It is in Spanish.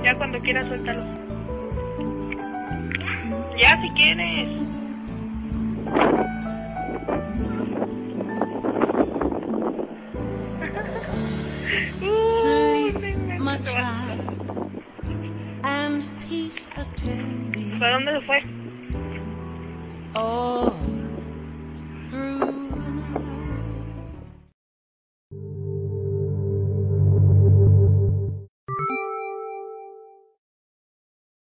Ya cuando quieras suéltalo. Ya si quieres. Sleep, my child, and peace attend thee. ¿Para dónde se fue?